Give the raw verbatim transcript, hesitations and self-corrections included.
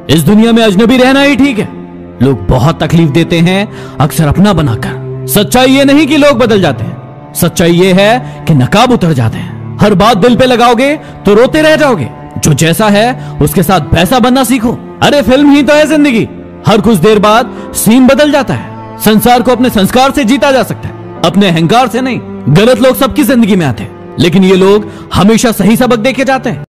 इस दुनिया में अजनबी रहना ही ठीक है। लोग बहुत तकलीफ देते हैं अक्सर अपना बनाकर। सच्चाई ये नहीं कि लोग बदल जाते हैं, सच्चाई ये है कि नकाब उतर जाते हैं। हर बात दिल पे लगाओगे तो रोते रह जाओगे। जो जैसा है उसके साथ वैसा बनना सीखो। अरे फिल्म ही तो है जिंदगी, हर कुछ देर बाद सीन बदल जाता है। संसार को अपने संस्कार से जीता जा सकता है, अपने अहंकार से नहीं। गलत लोग सबकी जिंदगी में आते हैं, लेकिन ये लोग हमेशा सही सबक देके जाते हैं।